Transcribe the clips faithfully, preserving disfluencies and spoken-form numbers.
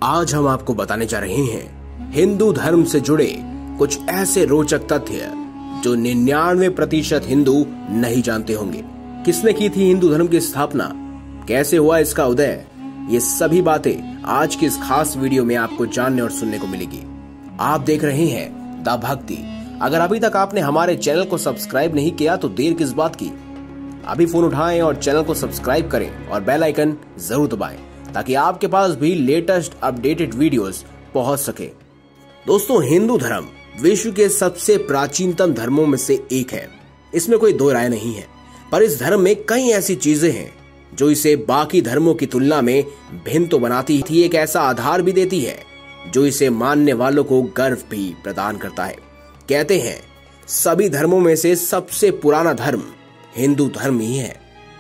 आज हम आपको बताने जा रहे हैं हिंदू धर्म से जुड़े कुछ ऐसे रोचक तथ्य जो निन्यानवे प्रतिशत हिंदू नहीं जानते होंगे। किसने की थी हिंदू धर्म की स्थापना, कैसे हुआ इसका उदय, ये सभी बातें आज की इस खास वीडियो में आपको जानने और सुनने को मिलेगी। आप देख रहे हैं द भक्ति। अगर अभी तक आपने हमारे चैनल को सब्सक्राइब नहीं किया तो देर किस बात की, अभी फोन उठाएं और चैनल को सब्सक्राइब करें और बेल आइकन जरूर दबाएं ताकि आपके पास भी लेटेस्ट अपडेटेड वीडियोस पहुंच सके। दोस्तों, हिंदू धर्म विश्व के सबसे प्राचीनतम धर्मों में से एक है, इसमें कोई दो राय नहीं है। पर इस धर्म में कई ऐसी चीजें हैं जो इसे बाकी धर्मों की तुलना में भिन्न तो बनाती थी, एक ऐसा आधार भी देती है जो इसे मानने वालों को गर्व भी प्रदान करता है। कहते हैं सभी धर्मों में से सबसे पुराना धर्म हिंदू धर्म ही है।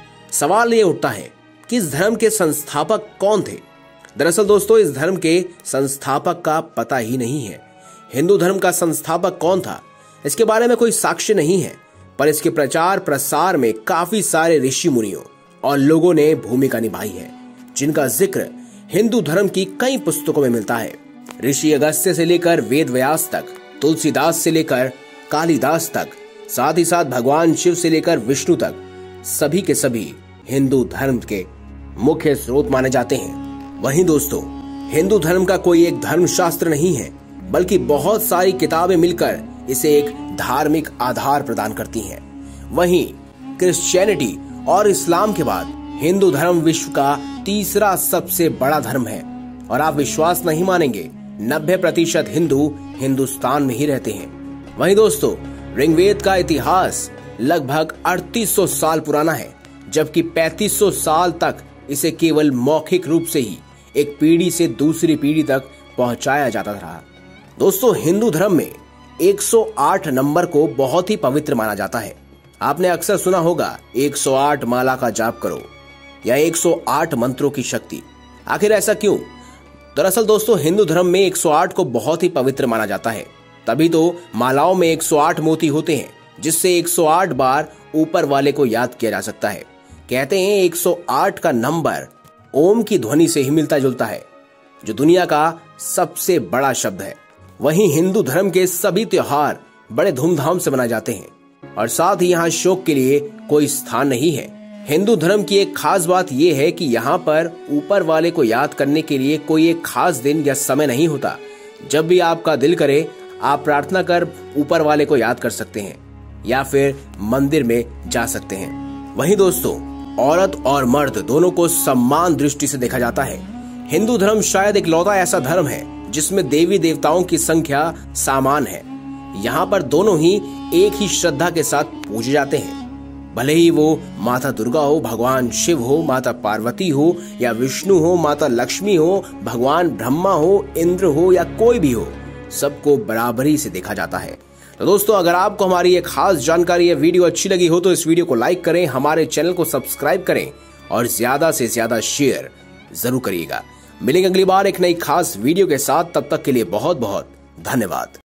सवाल ये उठता है कि इस धर्म के संस्थापक कौन थे। दरअसल दोस्तों, इस धर्म के संस्थापक का पता ही नहीं है। हिंदू धर्म का संस्थापक कौन था, इसके बारे में कोई साक्ष्य नहीं है, पर इसके प्रचार प्रसार में काफी सारे ऋषि मुनियों और लोगों ने भूमिका निभाई है, जिनका जिक्र हिंदू धर्म की कई पुस्तकों में मिलता है। ऋषि अगस्त्य से लेकर वेद व्यास तक, तुलसीदास से लेकर कालिदास तक, साथ ही साथ भगवान शिव से लेकर विष्णु तक, सभी के सभी हिंदू धर्म के मुख्य स्रोत माने जाते हैं। वहीं दोस्तों, हिंदू धर्म का कोई एक धर्म शास्त्र नहीं है, बल्कि बहुत सारी किताबें मिलकर इसे एक धार्मिक आधार प्रदान करती हैं। वहीं क्रिश्चियनिटी और इस्लाम के बाद हिंदू धर्म विश्व का तीसरा सबसे बड़ा धर्म है। और आप विश्वास नहीं मानेंगे, नब्बे प्रतिशत हिंदू हिंदुस्तान में ही रहते हैं। वहीं दोस्तों, ऋग्वेद का इतिहास लगभग अड़तीस सौ साल पुराना है, जबकि पैंतीस सौ साल तक इसे केवल मौखिक रूप से ही एक पीढ़ी से दूसरी पीढ़ी तक पहुंचाया जाता रहा। दोस्तों, हिंदू धर्म में एक सौ आठ नंबर को बहुत ही पवित्र माना जाता है। आपने अक्सर सुना होगा एक सौ आठ माला का जाप करो या एक सौ आठ मंत्रों की शक्ति। आखिर ऐसा क्यों? दरअसल दोस्तों, हिंदू धर्म में एक सौ आठ को बहुत ही पवित्र माना जाता है, तभी तो मालाओं में एक सौ आठ मोती होते हैं, जिससे एक सौ आठ बार ऊपर वाले को याद किया जा सकता है। कहते हैं एक सौ आठ का नंबर ओम की ध्वनि से ही मिलता जुलता है, जो दुनिया का सबसे बड़ा शब्द है। वहीं हिंदू धर्म के सभी त्योहार बड़े धूमधाम से मनाए जाते हैं और साथ ही यहाँ शोक के लिए कोई स्थान नहीं है। हिंदू धर्म की एक खास बात यह है कि यहाँ पर ऊपर वाले को याद करने के लिए कोई एक खास दिन या समय नहीं होता। जब भी आपका दिल करे आप प्रार्थना कर ऊपर वाले को याद कर सकते हैं या फिर मंदिर में जा सकते हैं। वहीं दोस्तों, औरत और मर्द दोनों को समान दृष्टि से देखा जाता है। हिंदू धर्म शायद इकलौता ऐसा धर्म है जिसमें देवी देवताओं की संख्या समान है। यहाँ पर दोनों ही एक ही श्रद्धा के साथ पूजे जाते हैं, भले ही वो माता दुर्गा हो, भगवान शिव हो, माता पार्वती हो या विष्णु हो, माता लक्ष्मी हो, भगवान ब्रह्मा हो, इंद्र हो या कोई भी हो, सबको बराबरी से देखा जाता है। तो दोस्तों, अगर आपको हमारी ये खास जानकारी या वीडियो अच्छी लगी हो तो इस वीडियो को लाइक करें, हमारे चैनल को सब्सक्राइब करें और ज्यादा से ज्यादा शेयर जरूर करिएगा। मिलेंगे अगली बार एक नई खास वीडियो के साथ, तब तक के लिए बहुत बहुत धन्यवाद।